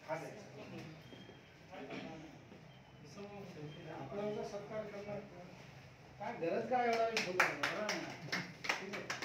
आपल्याला सत्कार करणार काय गरज काय एवढा ठीक आहे.